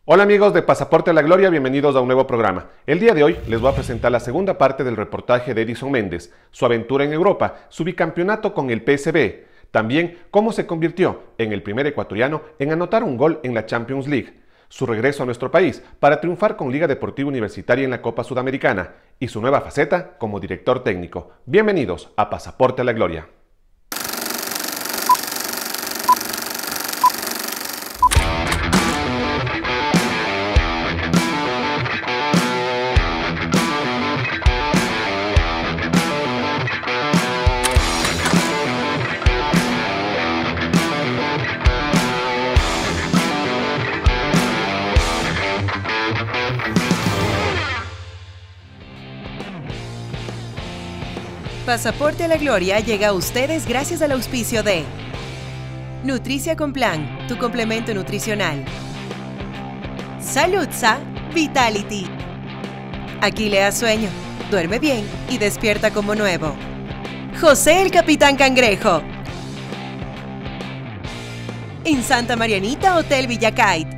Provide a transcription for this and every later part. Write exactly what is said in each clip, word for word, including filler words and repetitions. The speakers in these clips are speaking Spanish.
Hola amigos de Pasaporte a la Gloria, bienvenidos a un nuevo programa. El día de hoy les voy a presentar la segunda parte del reportaje de Edison Méndez, su aventura en Europa, su bicampeonato con el P S V, también cómo se convirtió en el primer ecuatoriano en anotar un gol en la Champions League, su regreso a nuestro país para triunfar con Liga Deportiva Universitaria en la Copa Sudamericana y su nueva faceta como director técnico. Bienvenidos a Pasaporte a la Gloria. Pasaporte a la Gloria llega a ustedes gracias al auspicio de Nutricia con Plan, tu complemento nutricional. Saludza Vitality. Aquí le das sueño, duerme bien y despierta como nuevo. José el Capitán Cangrejo. En Santa Marianita, Hotel Villacait.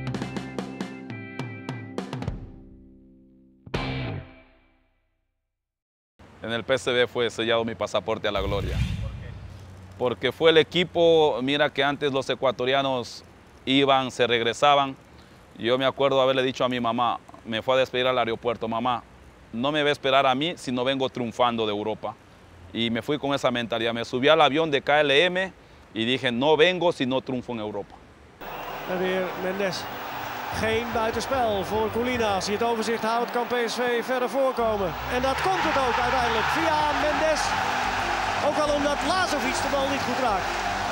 En el P S V fue sellado mi pasaporte a la gloria. ¿Por qué? Porque fue el equipo, mira que antes los ecuatorianos iban, se regresaban. Yo me acuerdo haberle dicho a mi mamá, me fue a despedir al aeropuerto, mamá, no me va a esperar a mí si no vengo triunfando de Europa. Y me fui con esa mentalidad, me subí al avión de K L M y dije, no vengo si no triunfo en Europa. En weer Mendes. Geen buitenspel voor Colina. Als hij het overzicht houdt, kan P S V verder voorkomen. En dat komt het ook uiteindelijk via Mendes. Ook al omdat Lazovic de bal niet goed raakt.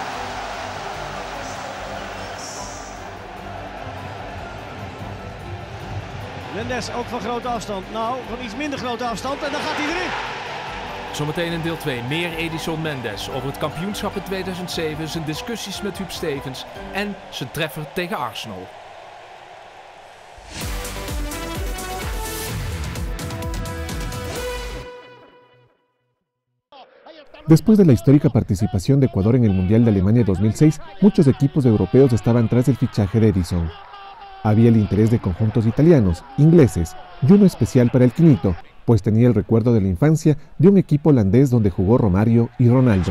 Mendes ook van grote afstand. Nou, van iets minder grote afstand. En dan gaat hij erin. Zometeen in deel twee meer Edison Méndez over het kampioenschap in tweeduizend zeven, zijn discussies met Huub Stevens en zijn treffer tegen Arsenal. Después de la histórica participación de Ecuador en el Mundial de Alemania dos mil seis, muchos equipos europeos estaban tras del fichaje de Edison. Había el interés de conjuntos italianos, ingleses y uno especial para el Quinito, pues tenía el recuerdo de la infancia de un equipo holandés donde jugó Romario y Ronaldo.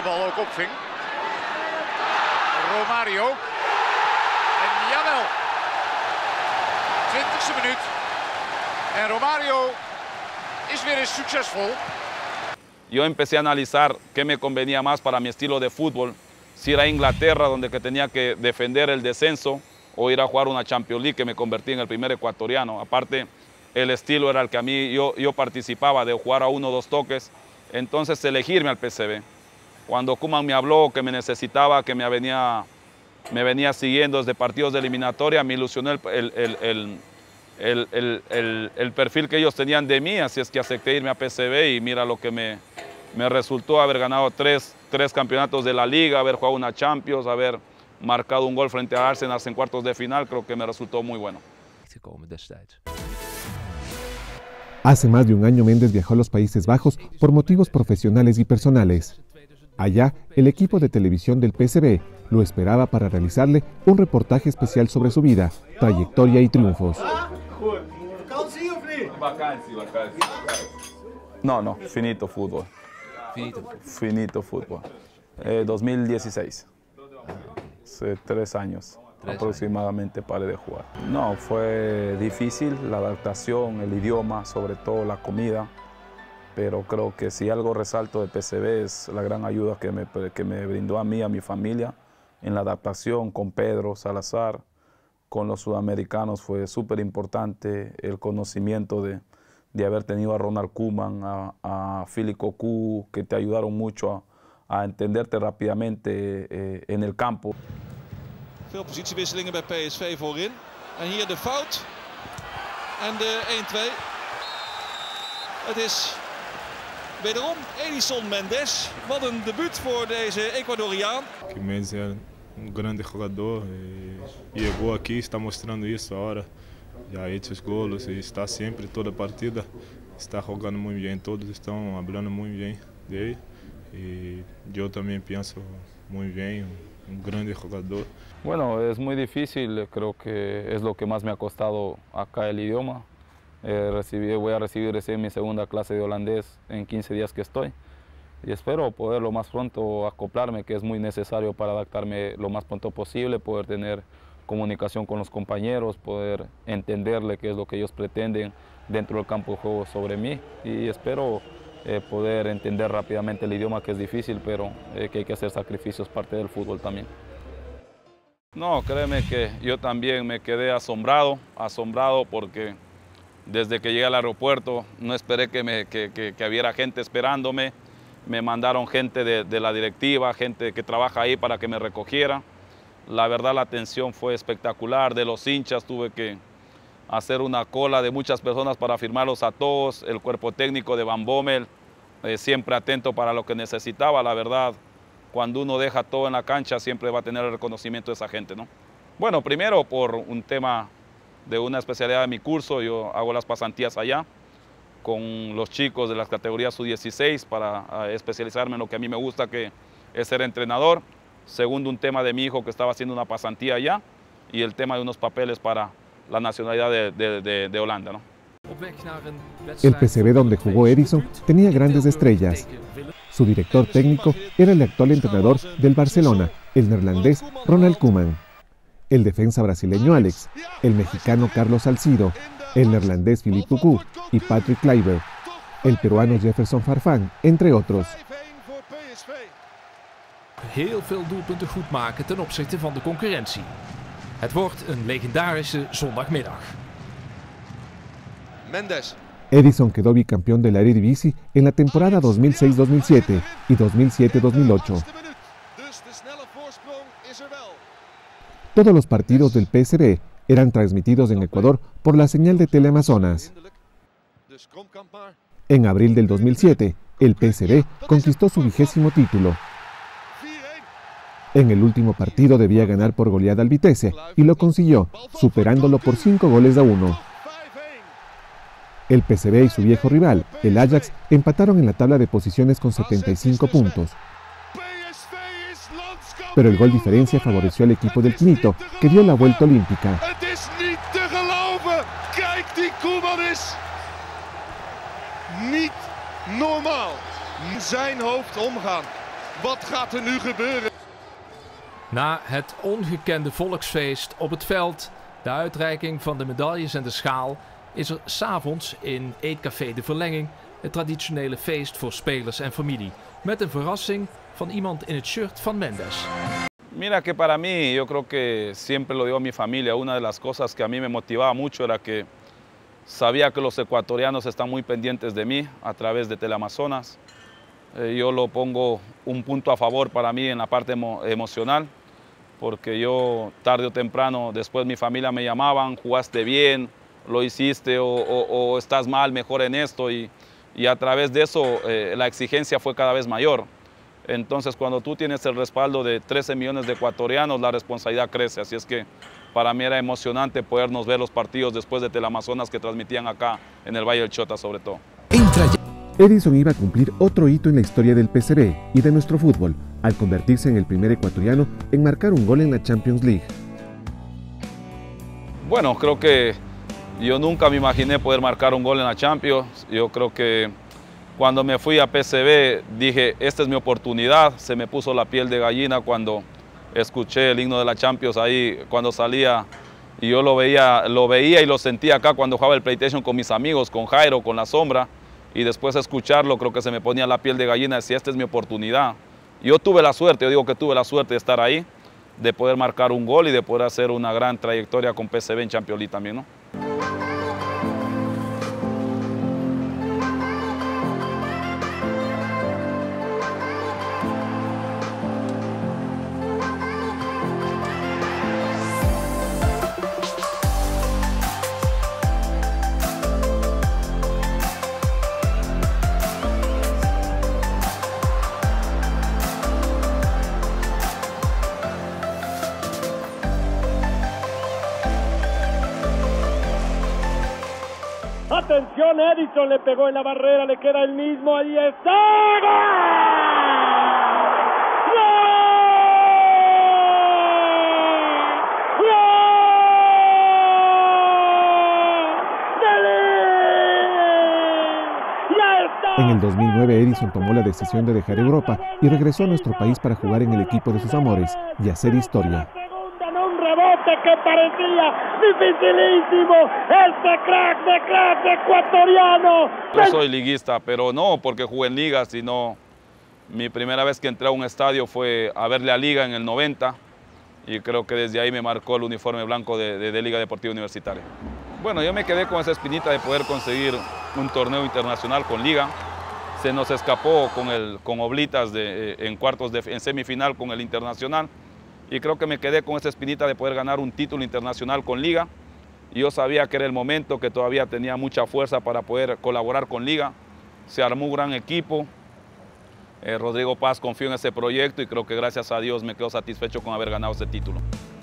Romario. En jawel. twintigste minuut. En Romario is weer eens succesvol. Yo empecé a analizar qué me convenía más para mi estilo de fútbol, si ir a Inglaterra donde que tenía que defender el descenso o ir a jugar una Champions League que me convertí en el primer ecuatoriano. Aparte, el estilo era el que a mí yo, yo participaba de jugar a uno o dos toques, entonces elegirme al P S V. Cuando Koeman me habló que me necesitaba, que me venía, me venía siguiendo desde partidos de eliminatoria, me ilusionó el, el, el, el El, el, el, el perfil que ellos tenían de mí, así es que acepté irme a P S V y mira lo que me, me resultó haber ganado tres, tres campeonatos de la Liga, haber jugado una Champions, haber marcado un gol frente a Arsenal en cuartos de final, creo que me resultó muy bueno. Hace más de un año Méndez viajó a los Países Bajos por motivos profesionales y personales. Allá, el equipo de televisión del P S V lo esperaba para realizarle un reportaje especial sobre su vida, trayectoria y triunfos. Vacancy, vacancy. No, no, finito fútbol. Finito, finito fútbol. Eh, dos mil dieciséis. Hace tres años tres aproximadamente años. Paré de jugar. No, fue difícil la adaptación, el idioma, sobre todo la comida. Pero creo que si algo resalto de P S V es la gran ayuda que me, que me brindó a mí, a mi familia, en la adaptación con Pedro Salazar, con los sudamericanos fue súper importante el conocimiento de, de haber tenido a Ronald Koeman, a, a Philip Cocu, que te ayudaron mucho a, a entenderte rápidamente eh, en el campo. Veel positiewisselingen bij P S V voorin. En hier de fout. En de één twee. Het is wederom Edison Méndez. Wat een debuut voor deze Ecuadoriaan. Méndez é um grande jogador e chegou aqui, está mostrando isso agora. Já ha hecho gols e está sempre toda partida, está jogando muito bem, todos estão falando muito bem dele e eu também penso muito bem. un grande jugador. Bueno, es muy difícil, creo que es lo que más me ha costado acá el idioma. Eh, recibí, voy a recibir recién mi segunda clase de holandés en quince días que estoy y espero poder lo más pronto acoplarme, que es muy necesario para adaptarme lo más pronto posible, poder tener comunicación con los compañeros, poder entenderle qué es lo que ellos pretenden dentro del campo de juego sobre mí y espero eh, poder entender rápidamente el idioma, que es difícil, pero eh, que hay que hacer sacrificios, parte del fútbol también. No, créeme que yo también me quedé asombrado, asombrado porque desde que llegué al aeropuerto no esperé que, me, que, que, que hubiera gente esperándome, me mandaron gente de, de la directiva, gente que trabaja ahí para que me recogiera. La verdad la atención fue espectacular, de los hinchas tuve que hacer una cola de muchas personas para firmarlos a todos, el cuerpo técnico de Van Bommel, eh, siempre atento para lo que necesitaba, la verdad. Cuando uno deja todo en la cancha siempre va a tener el reconocimiento de esa gente, ¿no? Bueno, primero por un tema de una especialidad de mi curso, yo hago las pasantías allá con los chicos de las categorías sub dieciséis para uh, especializarme en lo que a mí me gusta, que es ser entrenador. Segundo, un tema de mi hijo que estaba haciendo una pasantía allá y el tema de unos papeles para la nacionalidad de, de, de, de Holanda, ¿no? El P S V donde jugó Edison tenía grandes estrellas. Su director técnico era el actual entrenador del Barcelona, el neerlandés Ronald Koeman, el defensa brasileño Alex, el mexicano Carlos Salcido, el neerlandés Philippe Cocu y Patrick Kluivert, el peruano Jefferson Farfán, entre otros. Heel veel doelpunten goed maken ten opzichte van de concurrentie. Het wordt een legendarische zondagmiddag. Mendes. Edison quedó bicampeón de la Eredivisie en la temporada dos mil seis dos mil siete y dos mil siete dos mil ocho. Todos los partidos del P S V eran transmitidos en Ecuador por la señal de Teleamazonas. En abril del dos mil siete, el P S V conquistó su vigésimo título. En el último partido debía ganar por goleada al Vitesse y lo consiguió, superándolo por cinco goles a uno. El P S V y su viejo rival, el Ajax, empataron en la tabla de posiciones con setenta y cinco puntos. Pero el gol diferencia favoreció al equipo del Quinito, que dio la vuelta olímpica. Niet normaal. Zijn hoofd omgaan. Wat gaat er nu gebeuren? Na het ongekende volksfeest op het veld, de uitreiking van de medailles en de schaal, is er 's avonds in Eetcafé De Verlenging het traditionele feest voor spelers en familie. Met een verrassing van iemand in het shirt van Mendes. Mira que para mí, yo creo que siempre lo digo a mi familia, una de las cosas que a mí me motivaba mucho era que sabía que los ecuatorianos están muy pendientes de mí a través de Teleamazonas. Eh, yo lo pongo un punto a favor para mí en la parte emo emocional, porque yo tarde o temprano, después mi familia me llamaban, jugaste bien, lo hiciste o, o, o estás mal, mejor en esto, y, y a través de eso eh, la exigencia fue cada vez mayor. Entonces cuando tú tienes el respaldo de trece millones de ecuatorianos, la responsabilidad crece, así es que para mí era emocionante podernos ver los partidos después de Teleamazonas que transmitían acá en el Valle del Chota sobre todo. Edison iba a cumplir otro hito en la historia del P S V y de nuestro fútbol, al convertirse en el primer ecuatoriano en marcar un gol en la Champions League. Bueno, creo que yo nunca me imaginé poder marcar un gol en la Champions. Yo creo que cuando me fui a P S V dije, esta es mi oportunidad. Se me puso la piel de gallina cuando escuché el himno de la Champions ahí, cuando salía, y yo lo veía, lo veía y lo sentía acá cuando jugaba el PlayStation con mis amigos, con Jairo, con La Sombra, y después de escucharlo creo que se me ponía la piel de gallina, decía, esta es mi oportunidad. Yo tuve la suerte, yo digo que tuve la suerte de estar ahí, de poder marcar un gol y de poder hacer una gran trayectoria con P S V en Champions League también, ¿no? Atención, Edison le pegó en la barrera, le queda el mismo, ahí está. ¡Gol! En el dos mil nueve, Edison tomó la decisión de dejar Europa y regresó a nuestro país para jugar en el equipo de sus amores y hacer historia. Un rebote que parecía dificilísimo, este crack de crack ecuatoriano. Yo soy liguista, pero no porque jugué en liga, sino mi primera vez que entré a un estadio fue a verle a Liga en el noventa y creo que desde ahí me marcó el uniforme blanco de, de, de Liga Deportiva Universitaria. Bueno, yo me quedé con esa espinita de poder conseguir un torneo internacional con Liga. Se nos escapó con, el, con Oblitas de, en cuartos de, en semifinal con el Internacional. Y creo que me quedé con esa espinita de poder ganar un título internacional con Liga. Y yo sabía que era el momento, que todavía tenía mucha fuerza para poder colaborar con Liga. Se armó un gran equipo. Eh, Rodrigo Paz confió en ese proyecto y creo que gracias a Dios me quedo satisfecho con haber ganado ese título.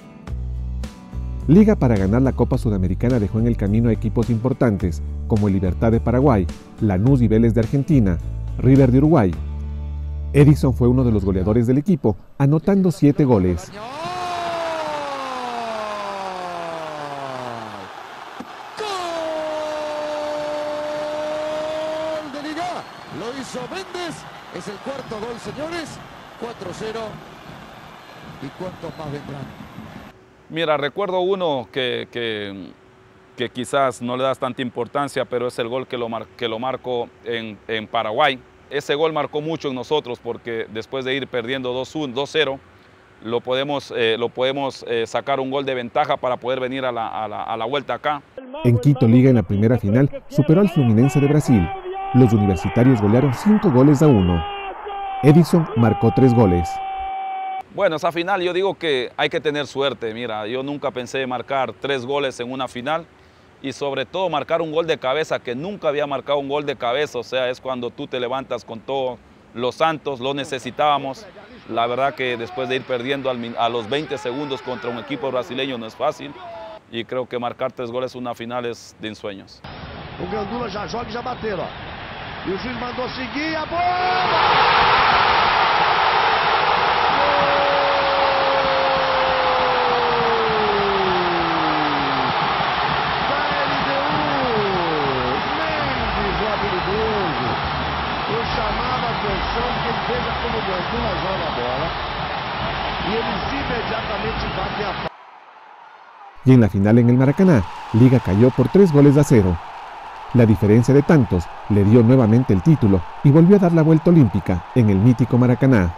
Liga para ganar la Copa Sudamericana dejó en el camino a equipos importantes como el Libertad de Paraguay, Lanús y Vélez de Argentina, River de Uruguay. Edison fue uno de los goleadores del equipo, anotando siete goles. ¡Gol de Liga! Lo hizo Méndez, es el cuarto gol, señores, cuatro cero. ¿Y cuántos más vendrán? Mira, recuerdo uno que, que, que quizás no le das tanta importancia, pero es el gol que lo, mar, que lo marcó en, en Paraguay. Ese gol marcó mucho en nosotros porque después de ir perdiendo dos cero, lo podemos, eh, lo podemos eh, sacar un gol de ventaja para poder venir a la, a, la, a la vuelta acá. En Quito, Liga en la primera final superó al Fluminense de Brasil. Los universitarios golearon cinco goles a uno. Edison marcó tres goles. Bueno, esa final yo digo que hay que tener suerte. Mira, yo nunca pensé marcar tres goles en una final y sobre todo marcar un gol de cabeza, que nunca había marcado un gol de cabeza. O sea, es cuando tú te levantas con todos los santos, lo necesitábamos. La verdad que después de ir perdiendo a los veinte segundos contra un equipo brasileño no es fácil y creo que marcar tres goles en una final es de ensueños. O Gandula já joga e já bateram, ó. E o juiz mandou seguir a bola! Y en la final en el Maracaná, Liga cayó por tres goles a cero. La diferencia de tantos le dio nuevamente el título y volvió a dar la vuelta olímpica en el mítico Maracaná.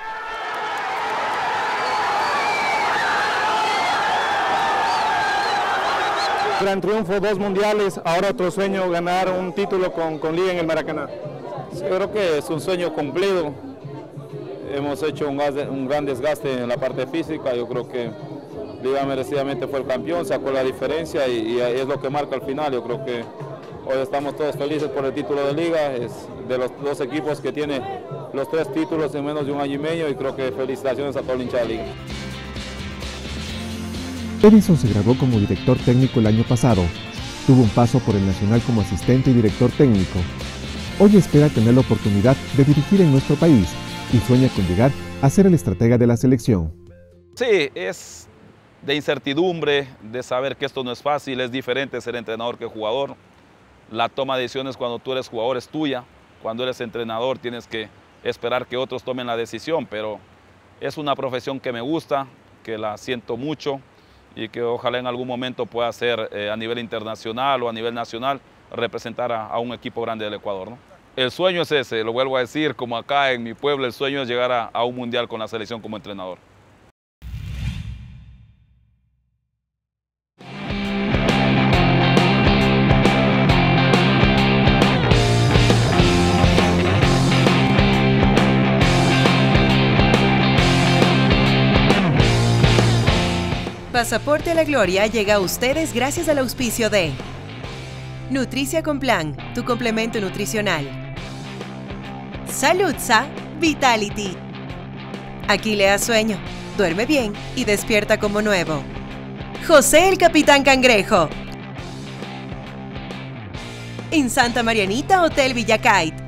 Gran triunfo, dos mundiales, ahora otro sueño, ganar un título con, con Liga en el Maracaná. Yo creo que es un sueño cumplido. Hemos hecho un, un gran desgaste en la parte física. Yo creo que Liga merecidamente fue el campeón, sacó la diferencia y, y es lo que marca al final. Yo creo que hoy estamos todos felices por el título de Liga. Es de los dos equipos que tiene los tres títulos en menos de un año y medio y creo que felicitaciones a todo el hincha de Liga. Edison se graduó como director técnico el año pasado. Tuvo un paso por el Nacional como asistente y director técnico. Hoy espera tener la oportunidad de dirigir en nuestro país y sueña con llegar a ser el estratega de la selección. Sí, es de incertidumbre, de saber que esto no es fácil, es diferente ser entrenador que jugador. La toma de decisiones cuando tú eres jugador es tuya, cuando eres entrenador tienes que esperar que otros tomen la decisión, pero es una profesión que me gusta, que la siento mucho y que ojalá en algún momento pueda ser eh, a nivel internacional o a nivel nacional representar a, a un equipo grande del Ecuador, ¿no? El sueño es ese, lo vuelvo a decir, como acá en mi pueblo, el sueño es llegar a, a un mundial con la selección como entrenador. Pasaporte a la Gloria llega a ustedes gracias al auspicio de Nutricia con Plan, tu complemento nutricional. Saludza Vitality. Aquí le da sueño, duerme bien y despierta como nuevo. José el Capitán Cangrejo. En Santa Marianita, Hotel Villacait.